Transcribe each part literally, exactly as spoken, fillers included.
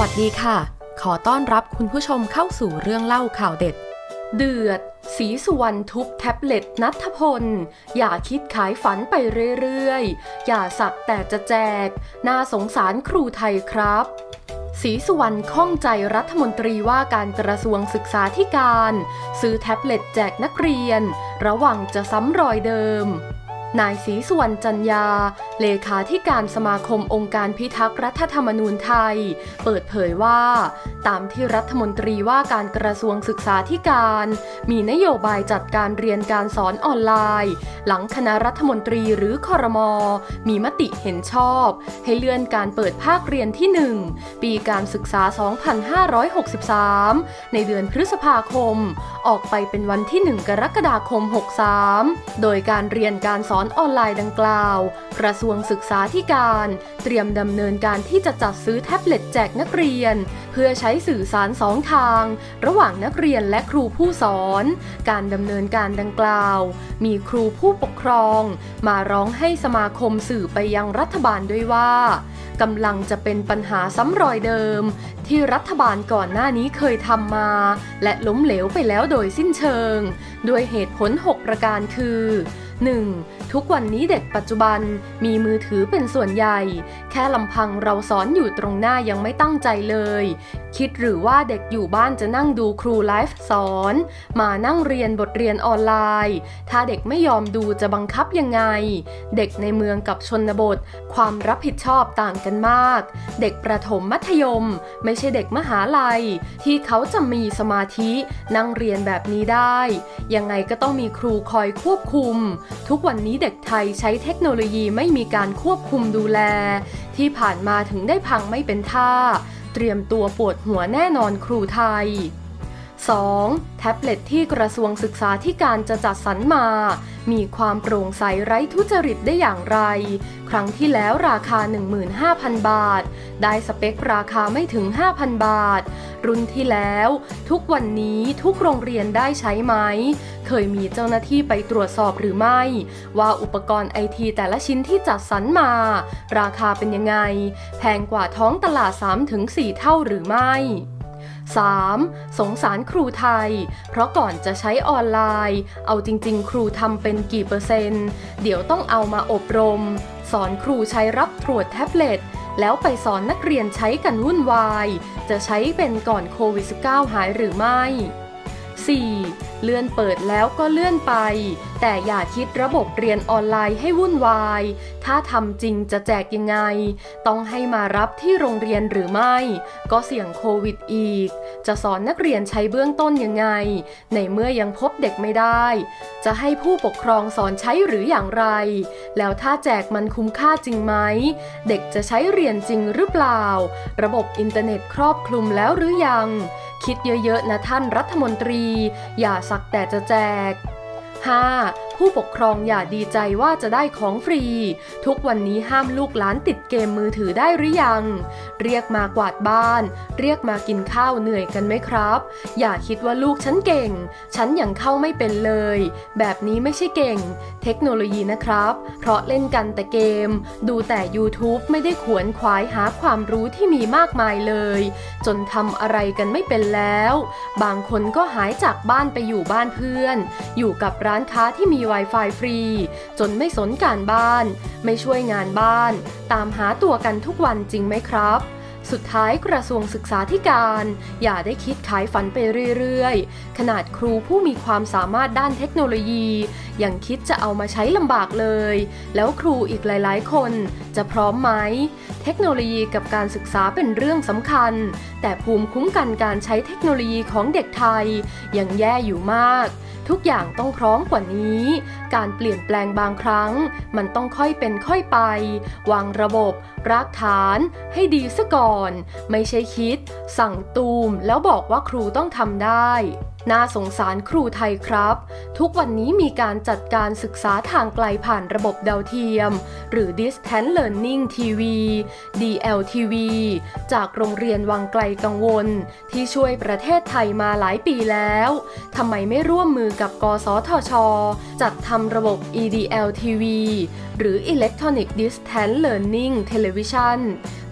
สดีค่ะขอต้อนรับคุณผู้ชมเข้าสู่เรื่องเล่าข่าวเด็ดเดือดศรีสุวรรณทุบแท็บเล็ตณัฐพลอย่าคิดขายฝันไปเรื่อยๆอย่าสักแต่จะแจกน่าสงสารครูไทยครับศรีสุวรรณข้องใจรัฐมนตรีว่าการกระทรวงศึกษาธิการซื้อแท็บเล็ตแจกนักเรียนระวังจะซ้ำรอยเดิมนายศรีสุวรรณจันยาเลขาธิการสมาคมองค์การพิทักษ์รัฐธรรมนูญไทยเปิดเผยว่าตามที่รัฐมนตรีว่าการกระทรวงศึกษาธิการมีนโยบายจัดการเรียนการสอนออนไลน์หลังคณะรัฐมนตรีหรือครม.มีมติเห็นชอบให้เลื่อนการเปิดภาคเรียนที่หนึ่งปีการศึกษาสองพันห้าร้อยหกสิบสามในเดือนพฤษภาคมออกไปเป็นวันที่หนึ่งกรกฎาคมหกสิบสามโดยการเรียนการสอนออนไลน์ดังกล่าวกระทรวงศึกษาธิการเตรียมดำเนินการที่จะจัดซื้อแท็บเล็ตแจกนักเรียนเพื่อใช้สื่อสารสองทางระหว่างนักเรียนและครูผู้สอนการดำเนินการดังกล่าวมีครูผู้ปกครองมาร้องให้สมาคมสื่อไปยังรัฐบาลด้วยว่ากำลังจะเป็นปัญหาซ้ำรอยเดิมที่รัฐบาลก่อนหน้านี้เคยทำมาและล้มเหลวไปแล้วโดยสิ้นเชิงด้วยเหตุผลหกประการคือ หนึ่ง. ทุกวันนี้เด็กปัจจุบันมีมือถือเป็นส่วนใหญ่แค่ลำพังเราสอนอยู่ตรงหน้ายังไม่ตั้งใจเลยคิดหรือว่าเด็กอยู่บ้านจะนั่งดูครูไลฟ์สอนมานั่งเรียนบทเรียนออนไลน์ถ้าเด็กไม่ยอมดูจะบังคับยังไงเด็กในเมืองกับชนบทความรับผิดชอบต่างกันมากเด็กประถมมัธยมไม่ใช่เด็กมหาลัยที่เขาจะมีสมาธินั่งเรียนแบบนี้ได้ยังไงก็ต้องมีครูคอยควบคุมทุกวันนี้เด็กไทยใช้เทคโนโลยีไม่มีการควบคุมดูแลที่ผ่านมาถึงได้พังไม่เป็นท่าเตรียมตัวปวดหัวแน่นอนครูไทย สอง. แท็บเล็ตที่กระทรวงศึกษาธิการจะจัดสรรมามีความโปร่งใสไร้ทุจริตได้อย่างไรครั้งที่แล้วราคา หนึ่งหมื่นห้าพัน บาทได้สเปคราคาไม่ถึง ห้าพัน บาทรุ่นที่แล้วทุกวันนี้ทุกโรงเรียนได้ใช้ไหมเคยมีเจ้าหน้าที่ไปตรวจสอบหรือไม่ว่าอุปกรณ์ไอทีแต่ละชิ้นที่จัดสรรมาราคาเป็นยังไงแพงกว่าท้องตลาด สามถึงสี่ เท่าหรือไม่ สาม. สงสารครูไทยเพราะก่อนจะใช้ออนไลน์เอาจริงๆครูทำเป็นกี่เปอร์เซ็นต์เดี๋ยวต้องเอามาอบรมสอนครูใช้รับตรวจแท็บเล็ตแล้วไปสอนนักเรียนใช้กันวุ่นวายจะใช้เป็นก่อนโควิด สิบเก้า หายหรือไม่ สี่. เลื่อนเปิดแล้วก็เลื่อนไปแต่อย่าคิดระบบเรียนออนไลน์ให้วุ่นวายถ้าทำจริงจะแจกยังไงต้องให้มารับที่โรงเรียนหรือไม่ก็เสี่ยงโควิดอีกจะสอนนักเรียนใช้เบื้องต้นยังไงในเมื่อยังพบเด็กไม่ได้จะให้ผู้ปกครองสอนใช้หรืออย่างไรแล้วถ้าแจกมันคุ้มค่าจริงไหมเด็กจะใช้เรียนจริงหรือเปล่าระบบอินเทอร์เน็ตครอบคลุมแล้วหรือยังคิดเยอะๆนะท่านรัฐมนตรีอย่าสักแต่จะแจก ห้า. ผู้ปกครองอย่าดีใจว่าจะได้ของฟรีทุกวันนี้ห้ามลูกหลานติดเกมมือถือได้หรือยังเรียกมากวาดบ้านเรียกมากินข้าวเหนื่อยกันไหมครับอย่าคิดว่าลูกฉันเก่งฉันยังเข้าไม่เป็นเลยแบบนี้ไม่ใช่เก่งเทคโนโลยีนะครับเพราะเล่นกันแต่เกมดูแต่ YouTube ไม่ได้ขวนขวายหาความรู้ที่มีมากมายเลยจนทำอะไรกันไม่เป็นแล้วบางคนก็หายจากบ้านไปอยู่บ้านเพื่อนอยู่กับร้านค้าที่มี Wi-Fi ฟรีจนไม่สนการบ้านไม่ช่วยงานบ้านตามหาตัวกันทุกวันจริงไหมครับสุดท้ายกระทรวงศึกษาธิการอย่าได้คิดขายฝันไปเรื่อยๆขนาดครูผู้มีความสามารถด้านเทคโนโลยียังคิดจะเอามาใช้ลำบากเลยแล้วครูอีกหลายๆคนจะพร้อมไหมเทคโนโลยีกับการศึกษาเป็นเรื่องสำคัญแต่ภูมิคุ้มกันการใช้เทคโนโลยีของเด็กไทยยังแย่อยู่มากทุกอย่างต้องพร้อมกว่านี้การเปลี่ยนแปลงบางครั้งมันต้องค่อยเป็นค่อยไปวางระบบรากฐานให้ดีซะก่อนไม่ใช่คิดสั่งตูมแล้วบอกว่าครูต้องทำได้น่าสงสารครูไทยครับทุกวันนี้มีการจัดการศึกษาทางไกลผ่านระบบดาวเทียมหรือ Distance Learning ที วี ดี แอล ที วี จากโรงเรียนวังไกลกังวลที่ช่วยประเทศไทยมาหลายปีแล้วทำไมไม่ร่วมมือกับกสทช.จัดทำระบบ อี ดี แอล ที วี หรือ Electronic Distance Learning Television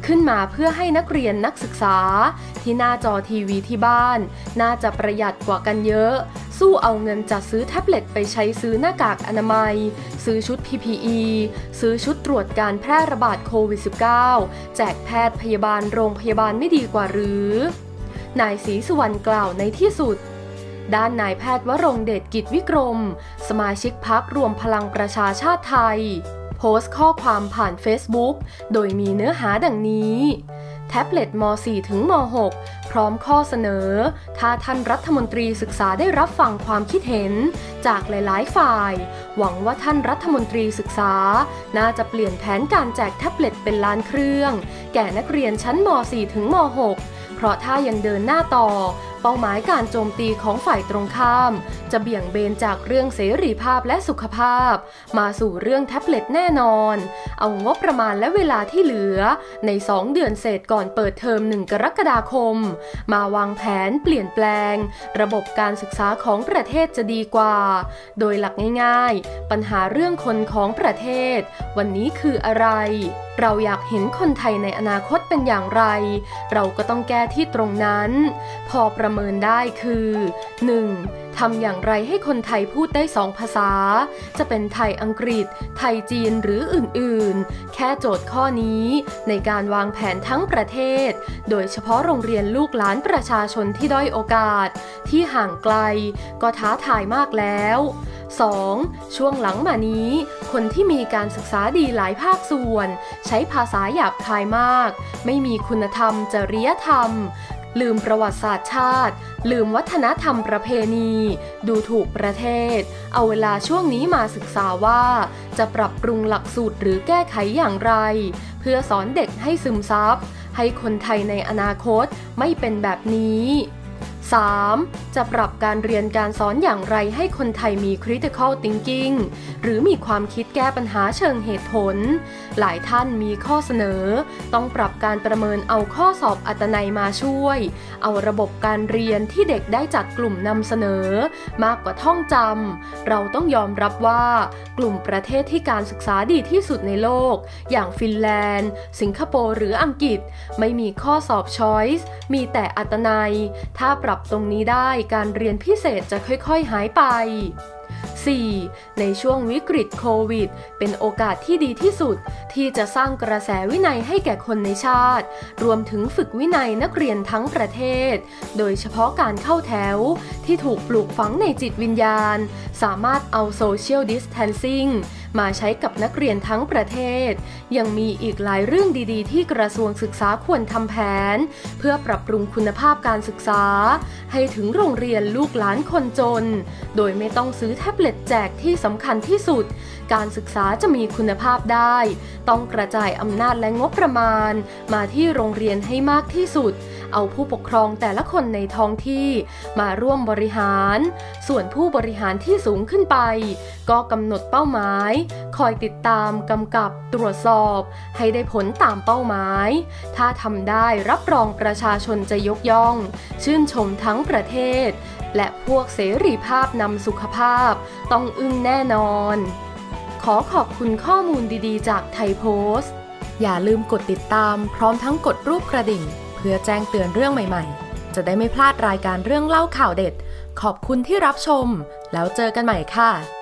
ขึ้นมาเพื่อให้นักเรียนนักศึกษาที่หน้าจอทีวีที่บ้านน่าจะประหยัดกว่ากันเยอะสู้เอาเงินจัดซื้อแท็บเล็ตไปใช้ซื้อหน้ากากอนามัยซื้อชุด พี พี อี ซื้อชุดตรวจการแพร่ระบาดโควิด สิบเก้า แจกแพทย์พยาบาลโรงพยาบาลไม่ดีกว่าหรือนายศรีสุวรรณกล่าวในที่สุดด้านนายแพทย์วรงค์เดชกิจวิกรมสมาชิกพรรครวมพลังประชาชาติไทยโพสต์ข้อความผ่าน Facebook โดยมีเนื้อหาดังนี้แท็บเล็ตม.สี่ ถึงม.หก พร้อมข้อเสนอถ้าท่านรัฐมนตรีศึกษาได้รับฟังความคิดเห็นจากหลายๆฝ่ายหวังว่าท่านรัฐมนตรีศึกษาน่าจะเปลี่ยนแผนการแจกแท็บเล็ตเป็นล้านเครื่องแก่นักเรียนชั้นม.สี่ ถึงม.หก เพราะถ้ายังเดินหน้าต่อเป้าหมายการโจมตีของฝ่ายตรงข้ามจะเบี่ยงเบนจากเรื่องเสรีภาพและสุขภาพมาสู่เรื่องแท็บเล็ตแน่นอนเอางบประมาณและเวลาที่เหลือในสองเดือนเศษก่อนเปิดเทอมหนึ่งกรกฎาคมมาวางแผนเปลี่ยนแปลงระบบการศึกษาของประเทศจะดีกว่าโดยหลักง่ายๆปัญหาเรื่องคนของประเทศวันนี้คืออะไรเราอยากเห็นคนไทยในอนาคตเป็นอย่างไรเราก็ต้องแก้ที่ตรงนั้นพอประเมินได้คือ หนึ่ง. ทำอย่างไรให้คนไทยพูดได้สองภาษาจะเป็นไทยอังกฤษไทยจีนหรืออื่นๆแค่โจทย์ข้อนี้ในการวางแผนทั้งประเทศโดยเฉพาะโรงเรียนลูกหลานประชาชนที่ด้อยโอกาสที่ห่างไกลก็ท้าทายมากแล้ว สอง. ช่วงหลังมานี้คนที่มีการศึกษาดีหลายภาคส่วนใช้ภาษาหยาบคายมากไม่มีคุณธรรมจริยธรรมลืมประวัติศาสตร์ชาติลืมวัฒนธรรมประเพณีดูถูกประเทศเอาเวลาช่วงนี้มาศึกษาว่าจะปรับปรุงหลักสูตรหรือแก้ไขอย่างไรเพื่อสอนเด็กให้ซึมซับให้คนไทยในอนาคตไม่เป็นแบบนี้ สาม. จะปรับการเรียนการสอนอย่างไรให้คนไทยมี critical thinking หรือมีความคิดแก้ปัญหาเชิงเหตุผลหลายท่านมีข้อเสนอต้องปรับการประเมินเอาข้อสอบอัตนัยมาช่วยเอาระบบการเรียนที่เด็กได้จัดกลุ่มนำเสนอมากกว่าท่องจำเราต้องยอมรับว่ากลุ่มประเทศที่การศึกษาดีที่สุดในโลกอย่างฟินแลนด์สิงคโปร์หรืออังกฤษไม่มีข้อสอบ choice มีแต่อัตนัยถ้าปรับตรงนี้ได้การเรียนพิเศษจะค่อยๆหายไป สี่. ในช่วงวิกฤตโควิดเป็นโอกาสที่ดีที่สุดที่จะสร้างกระแสวินัยให้แก่คนในชาติรวมถึงฝึกวินัยนักเรียนทั้งประเทศโดยเฉพาะการเข้าแถวที่ถูกปลูกฝังในจิตวิญญาณสามารถเอาโซเชียลดิสแทนซิ่งมาใช้กับนักเรียนทั้งประเทศยังมีอีกหลายเรื่องดีๆที่กระทรวงศึกษาควรทำแผนเพื่อปรับปรุงคุณภาพการศึกษาให้ถึงโรงเรียนลูกหลานคนจนโดยไม่ต้องซื้อแท็บเล็ตแจกที่สำคัญที่สุดการศึกษาจะมีคุณภาพได้ต้องกระจายอำนาจและงบประมาณมาที่โรงเรียนให้มากที่สุดเอาผู้ปกครองแต่ละคนในท้องที่มาร่วมบริหารส่วนผู้บริหารที่สูงขึ้นไปก็กำหนดเป้าหมายคอยติดตามกำกับตรวจสอบให้ได้ผลตามเป้าหมายถ้าทำได้รับรองประชาชนจะยกย่องชื่นชมทั้งประเทศและพวกเสรีภาพนำสุขภาพต้องอึ้งแน่นอนขอขอบคุณข้อมูลดีๆจากไทยโพสต์อย่าลืมกดติดตามพร้อมทั้งกดรูปกระดิ่งเพื่อแจ้งเตือนเรื่องใหม่ๆจะได้ไม่พลาดรายการเรื่องเล่าข่าวเด็ดขอบคุณที่รับชมแล้วเจอกันใหม่ค่ะ